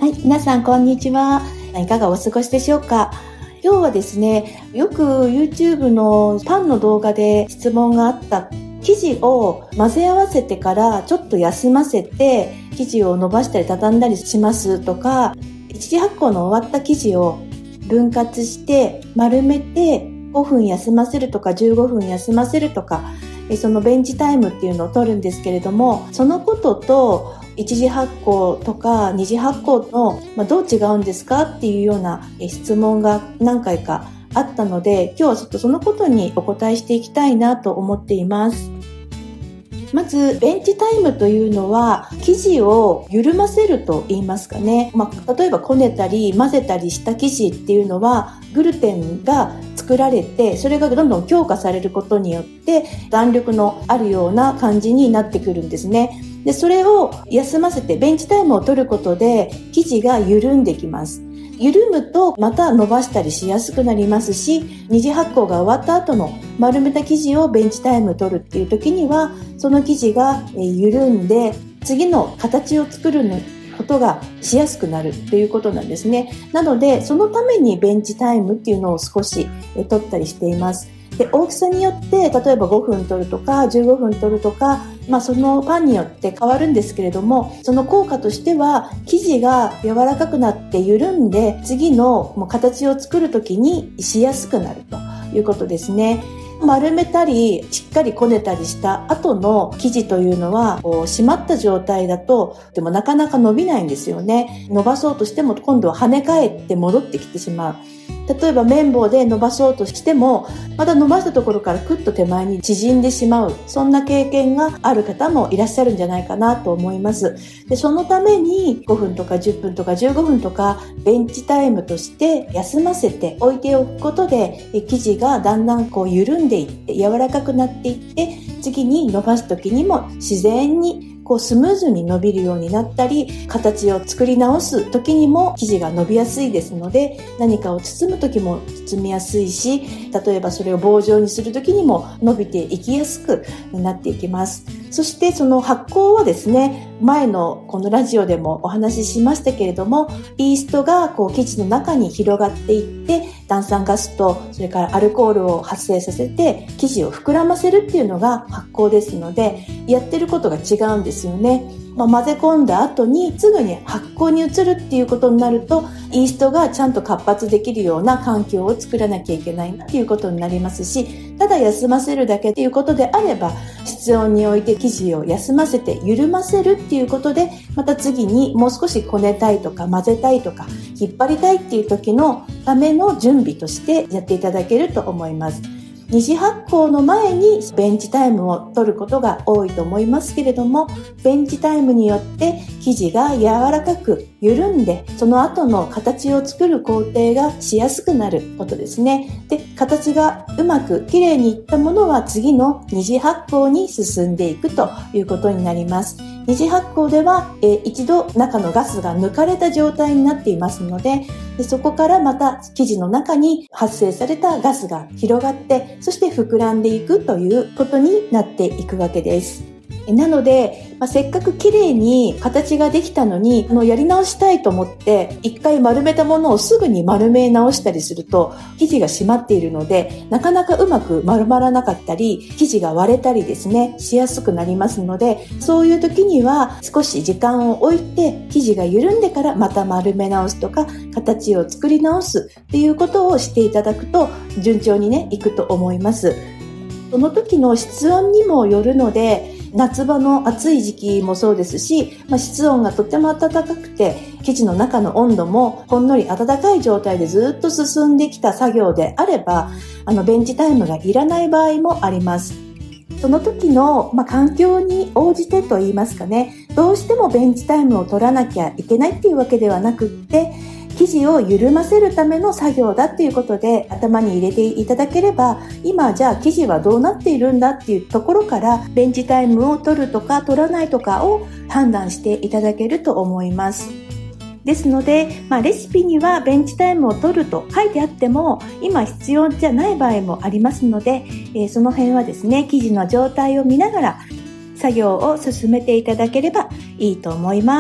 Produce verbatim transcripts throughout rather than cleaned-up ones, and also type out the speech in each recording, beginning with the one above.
はい、皆さんこんにちは。いかがお過ごしでしょうか。今日はですね、よく YouTube のパンの動画で質問があった生地を混ぜ合わせてからちょっと休ませて生地を伸ばしたり畳んだりしますとか、一次発酵の終わった生地を分割して丸めてごふん休ませるとかじゅうごふん休ませるとか、そのベンチタイムっていうのを取るんですけれども、そのことと一次発酵とか二次発酵の、まあ、どう違うんですかっていうような質問が何回かあったので、今日はちょっとそのことにお答えしていきたいなと思っています。まずベンチタイムというのは生地を緩ませると言いますかね、まあ、例えばこねたり混ぜたりした生地っていうのはグルテンが作られて、それがどんどん強化されることによって弾力のあるような感じになってくるんですね。で、それを休ませてベンチタイムを取ることで生地が緩んできます。緩むとまた伸ばしたりしやすくなりますし、二次発酵が終わった後の丸めた生地をベンチタイム取るっていう時には、その生地が緩んで次の形を作ることがしやすくなるということなんですね。なのでそのためにベンチタイムっていうのを少し取ったりしています。で、大きさによって例えばごふん取るとかじゅうごふん取るとか、まあ、そのパンによって変わるんですけれども、その効果としては生地が柔らかくなって緩んで次のもう形を作るときにしやすくなるということですね。丸めたりしっかりこねたりした後の生地というのはこう締まった状態だとでもなかなか伸びないんですよね。伸ばそうとしても今度は跳ね返って戻ってきてしまう。例えば綿棒で伸ばそうとしてもまた伸ばしたところからクッと手前に縮んでしまう、そんな経験がある方もいらっしゃるんじゃないかなと思います。で、そのためにごふんとかじゅっぷんとかじゅうごふんとかベンチタイムとして休ませておいておくことで生地がだんだんこう緩んでいって柔らかくなっていって、次に伸ばす時にも自然にこうスムーズに伸びるようになったり、形を作り直す時にも生地が伸びやすいですので、何かを包む時も包みやすいし、例えばそれを棒状にする時にも伸びていきやすくなっていきます。そしてその発酵はですね、前のこのラジオでもお話ししましたけれども、イーストがこう生地の中に広がっていって炭酸ガスとそれからアルコールを発生させて生地を膨らませるっていうのが発酵ですので、やってることが違うんですよね。まあ、混ぜ込んだ後にすぐに発酵に移るっていうことになると、イーストがちゃんと活発できるような環境を作らなきゃいけないっていうことになりますし、ただ休ませるだけっていうことであれば室温に置いて生地を休ませて緩ませるっていうことで、また次にもう少しこねたいとか混ぜたいとか引っ張りたいっていう時のための準備としてやっていただけると思います。二次発酵の前にベンチタイムを取ることが多いと思いますけれども、ベンチタイムによって生地が柔らかく緩んで、その後の形を作る工程がしやすくなることですね。で、形がうまくきれいにいったものは次の二次発酵に進んでいくということになります。二次発酵では、えー、一度中のガスが抜かれた状態になっていますので、でそこからまた生地の中に発生されたガスが広がって、そして膨らんでいくということになっていくわけです。なので、まあ、せっかく綺麗に形ができたのにもうやり直したいと思って一回丸めたものをすぐに丸め直したりすると生地が締まっているのでなかなかうまく丸まらなかったり生地が割れたりですねしやすくなりますので、そういう時には少し時間を置いて生地が緩んでからまた丸め直すとか形を作り直すっていうことをしていただくと順調にねいくと思います。その時の室温にもよるので、夏場の暑い時期もそうですし、まあ、室温がとても暖かくて生地の中の温度もほんのり暖かい状態でずっと進んできた作業であれば、あのベンチタイムがいらない場合もあります。その時の、まあ、環境に応じてといいますかね、どうしてもベンチタイムを取らなきゃいけないっていうわけではなくって、生地を緩ませるための作業だっていうことで頭に入れていただければ、今じゃあ生地はどうなっているんだっていうところからベンチタイムを取るとか取らないとかを判断していただけると思います。ですので、まあ、レシピにはベンチタイムを取ると書いてあっても今必要じゃない場合もありますので、えー、その辺はですね生地の状態を見ながら作業を進めていただければいいと思います。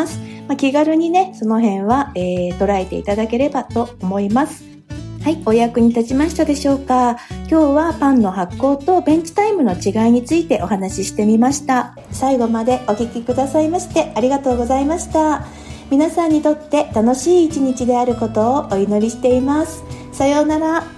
まあ、気軽にね、その辺は、えー、捉えていただければと思います。はい、お役に立ちましたでしょうか。今日はパンの発酵とベンチタイムの違いについてお話ししてみました。最後までお聞きくださいましてありがとうございました。皆さんにとって楽しい一日であることをお祈りしています。さようなら。